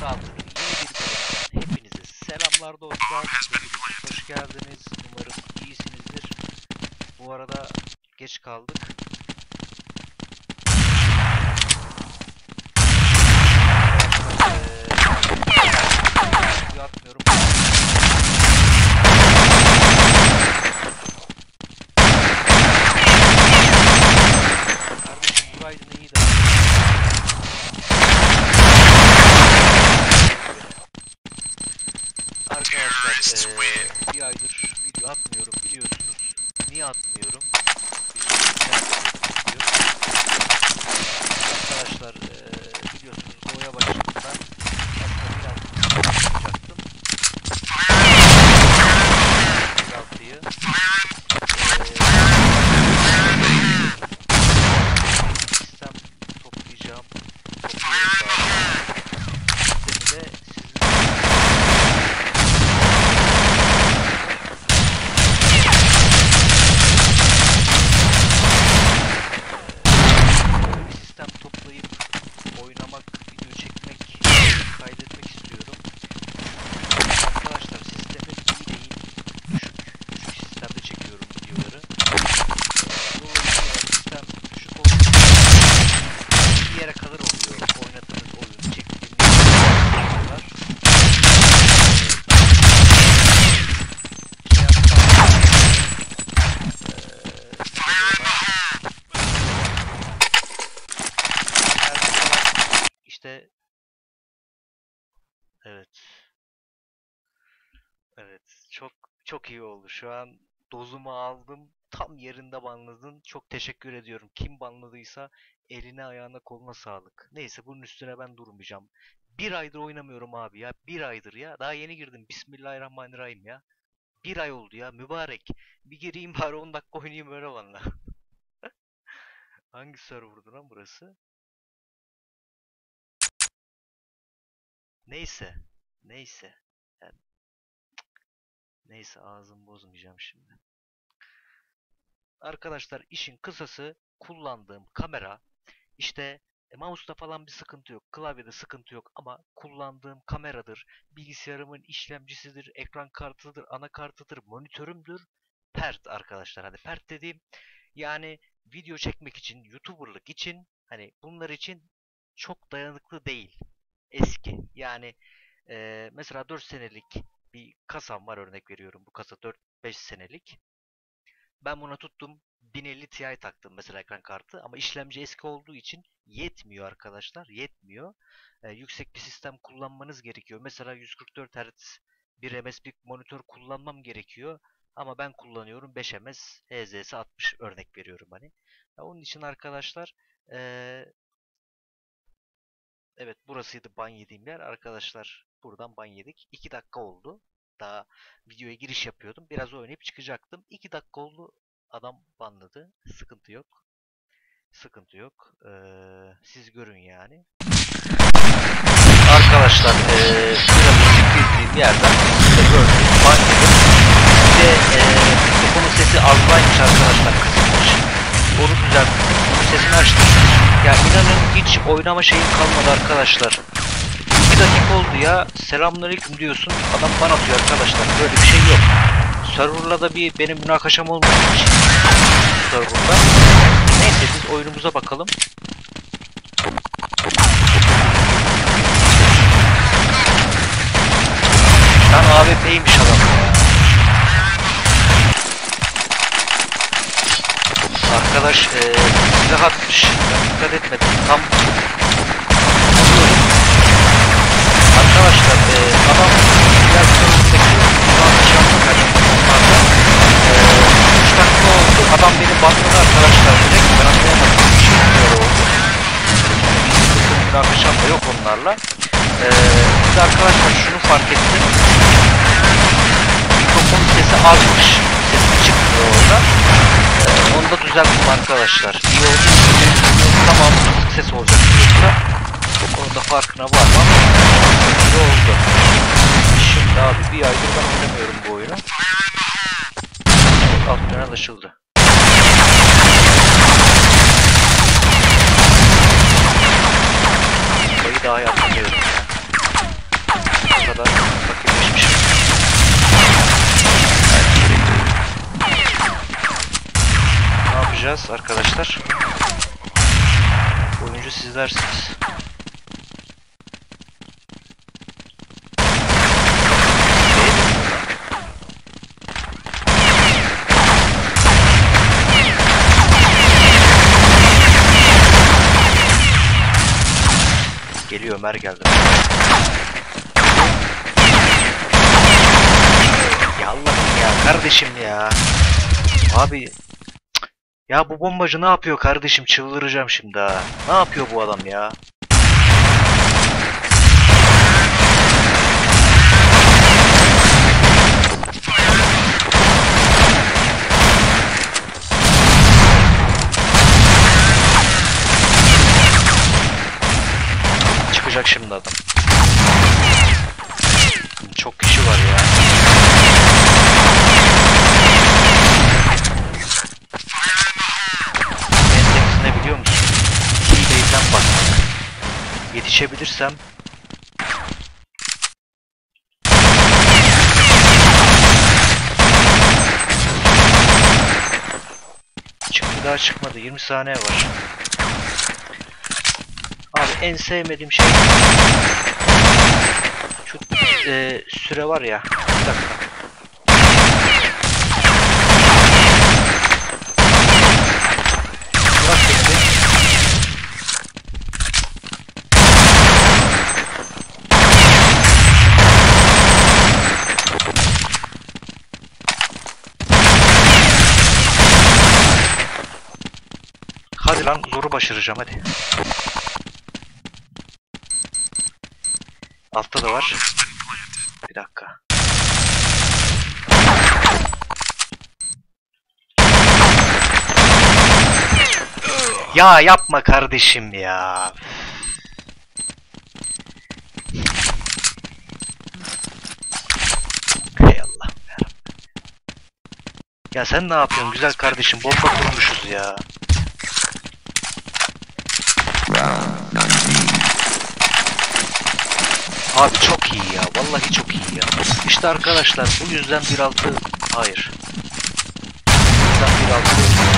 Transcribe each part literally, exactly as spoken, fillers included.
adlı yeni bir bölümden hepinize selamlar dostlar. Hepiniz hoş geldiniz. Umarım iyisinizdir. Bu arada geç kaldık. Ee, atmıyorum. Kardeşim buraydın iyi de. Arkadaşlar ee, bir aydır video atmıyorum biliyorsunuz. Niye atmıyorum? Arkadaşlar ee, biliyorsunuz boya başladım ben. Aslında biraz yapacaktım. altıyı sistem toplayacağım. Topluyorum daha. Sistemi de Evet. Evet. Çok çok iyi oldu. Şu an dozumu aldım. Tam yerinde banladın. Çok teşekkür ediyorum. Kim banladıysa eline ayağına koluna sağlık. Neyse bunun üstüne ben durmayacağım. Bir aydır oynamıyorum abi ya. Bir aydır ya. Daha yeni girdim. Bismillahirrahmanirrahim ya. Bir ay oldu ya. Mübarek. Bir gireyim bari on dakika oynayayım öyle valla. Hangi serverdı lan burası? Neyse. Neyse. Yani, neyse ağzımı bozmayacağım şimdi. Arkadaşlar işin kısası kullandığım kamera işte e, mouse'da falan bir sıkıntı yok. Klavyede sıkıntı yok ama kullandığım kameradır. Bilgisayarımın işlemcisidir, ekran kartıdır, anakartıdır, monitörümdür. Pert arkadaşlar. Hadi pert dediğim yani video çekmek için, YouTuber'lık için hani bunlar için çok dayanıklı değil. Eski. Yani e, mesela dört senelik bir kasam var örnek veriyorum. Bu kasa dört beş senelik. Ben buna tuttum bin elli Ti taktım mesela ekran kartı ama işlemci eski olduğu için yetmiyor arkadaşlar. Yetmiyor. E, yüksek bir sistem kullanmanız gerekiyor. Mesela yüz kırk dört hertz bir M S bir monitör kullanmam gerekiyor. Ama ben kullanıyorum beş M S H Z'si altmış örnek veriyorum hani. Ya onun için arkadaşlar e, evet burasıydı ban yediğim yer. Arkadaşlar buradan ban yedik. iki dakika oldu. Daha videoya giriş yapıyordum. Biraz oynayıp çıkacaktım. iki dakika oldu. Adam banladı. Sıkıntı yok. Sıkıntı yok. Ee, siz görün yani. Arkadaşlar ee, biraz girdiğim yerden işte gördüm. Ban yedim. Bir de ee, mikrofonun sesi azlaymış arkadaşlar. Kısılmış. Onu düzelttim. Onun sesini açtım. Ya inanın hiç oynama şeyim kalmadı arkadaşlar. iki dakika oldu ya. Selamünaleyküm diyorsun. Adam bana atıyor arkadaşlar. Böyle bir şey yok. Server'la da bir benim münakaşam olmadığı için. Server'da. Neyse biz oyunumuza bakalım. Lan A W P'ymiş adam ya. Arkadaş ee, silah atmış. Ben dikkat etmedim. Tam arkadaşlar e, adam biraz sonrasındaki şu an şansım verdim onlarda e, üç dakika oldu adam beni banladı arkadaşlar direkt ben anlayamadım bir şey böyle oldu bir münakaşam da yok onlarla e, bir de arkadaşlar şunu fark ettim mikrofonun sesi azmış sesi çıkmıyor orada e, onu da düzelttim arkadaşlar iyi oldu tamam ses olacak diyorsa onun da farkına var ama iyi oldu. Şimdi abi bir aydır ben oynamıyorum bu oyunu. Evet, alt dönem anlaşıldı. Burayı daha yapmıyorum ya. yapacağız arkadaşlar. Oyuncu sizlersiniz. Geliyor, Ömer geldi. Ya Allah'ım ya kardeşim ya. Abi ya bu bombacı ne yapıyor kardeşim, çıldıracağım şimdi ha. Ne yapıyor bu adam ya? Çıkacak şimdi adam. Çok kişi var ya. Ne biliyor musun? Hileyden bakmak. Yetişebilirsem çıktı, daha çıkmadı. yirmi saniye var. Abi en sevmediğim şey şu e, süre var ya. Bir dakika. Bırak bekle. Hadi lan, zoru başaracağım hadi. Altta da var. Bir dakika. Ya yapma kardeşim ya. Hey Allah. Ya sen ne yapıyorsun güzel kardeşim? Bomba kurmuşuz ya. Abi çok iyi ya. Vallahi çok iyi ya. İşte arkadaşlar bu yüzden bir altı hayır. Bu yüzden bir altı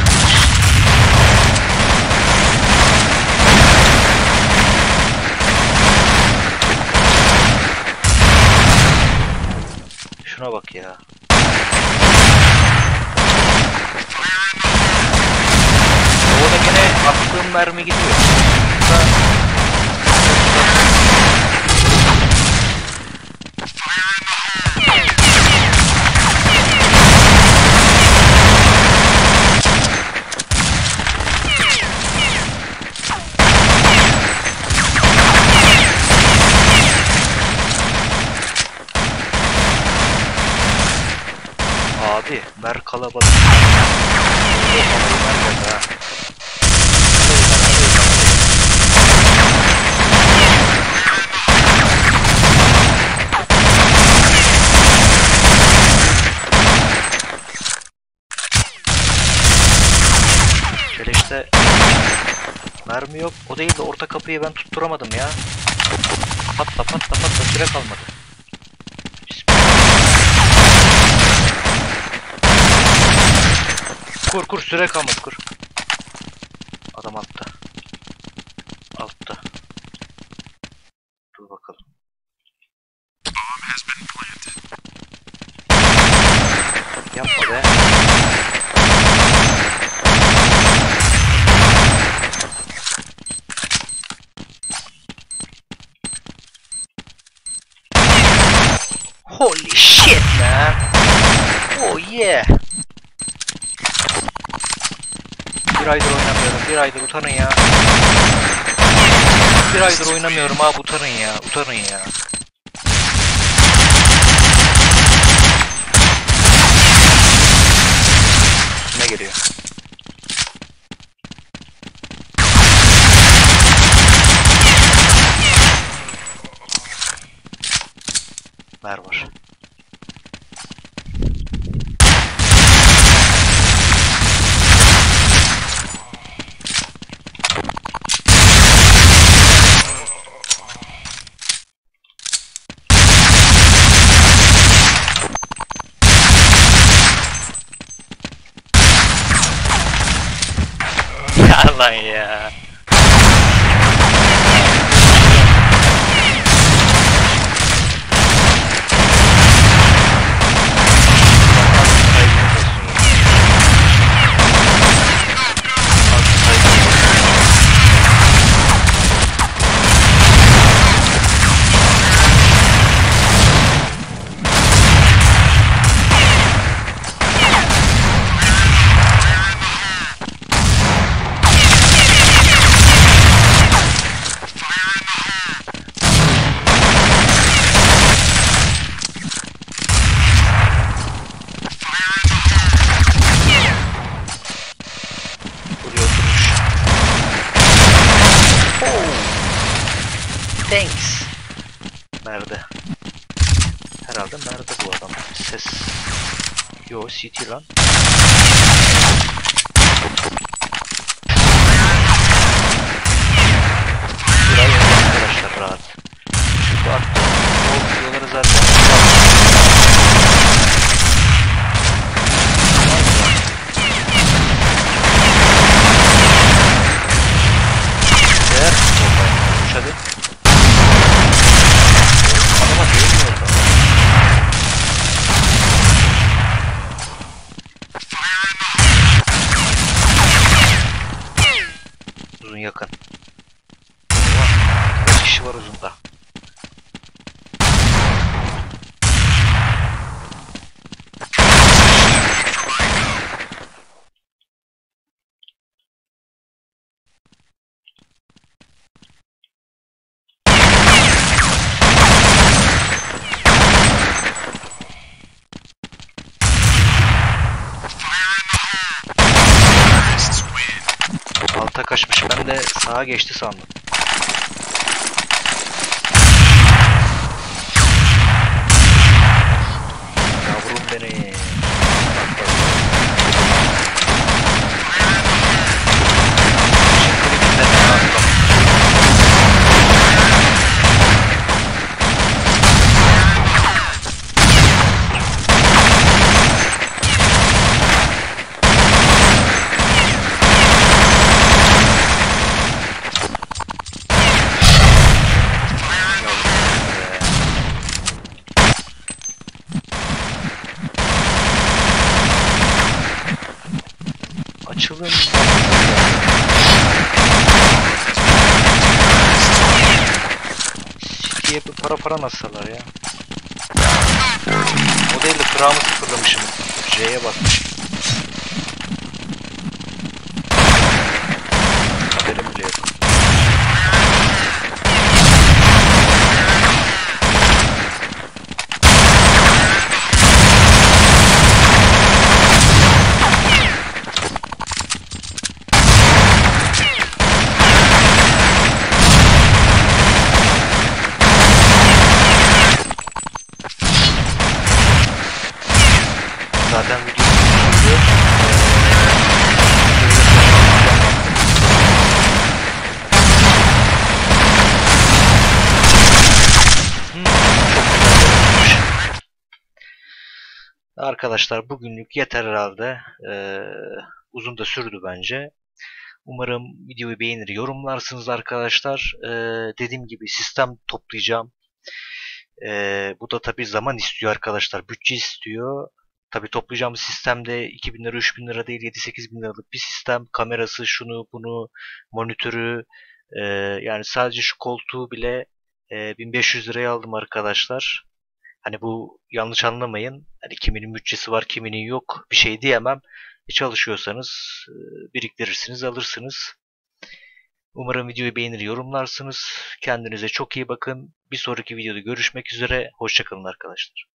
şuna bak ya. Orada yine attığım mermi gidiyor. Abi mer kalabalık. Şöyle işte mermi yok. O değil de orta kapıyı ben tutturamadım ya. Patla patla patla, süre kalmadı. Kur kur, süre kalmadı, kur. Adam altta. Altta. Dur bakalım. Yapma be. Holy shit man. Oh yeah. Bir aydır oynamıyorum, bir aydır utanın ya. Bir aydır oynamıyorum abi, utanın ya, utanın ya. Ne geliyor? Mer var. lan ya. Thanks. Nerede? Herhalde nerede bu adam? Ses. Yo, C T lan. Burayı arkadaşlar rahat. Çünkü attığım o videoları zaten eğer hadi. Uzun yakın. Kaç kişi var uzunda? Alta kaçmış. Ben de sağa geçti sandım. Yavrum beni. Bak, bak. Açılın. City'ye bir para para nasıllar ya? O değil de tırağımı sıfırlamışım. J'ye basmışım. Haberim bile yok. Zaten video çekiyor. Hmm, arkadaşlar bugünlük yeter herhalde. Ee, uzun da sürdü bence. Umarım videoyu beğenir, yorumlarsınız arkadaşlar. Ee, dediğim gibi sistem toplayacağım. Ee, bu da tabii zaman istiyor arkadaşlar. Bütçe istiyor. Tabii toplayacağımız sistemde iki bin lira, üç bin lira değil, yedi sekiz bin liralık bir sistem. Kamerası, şunu, bunu, monitörü, e, yani sadece şu koltuğu bile e, bin beş yüz liraya aldım arkadaşlar. Hani bu yanlış anlamayın. Hani kiminin bütçesi var, kiminin yok. Bir şey diyemem. E, çalışıyorsanız e, biriktirirsiniz, alırsınız. Umarım videoyu beğenir, yorumlarsınız. Kendinize çok iyi bakın. Bir sonraki videoda görüşmek üzere. Hoşça kalın arkadaşlar.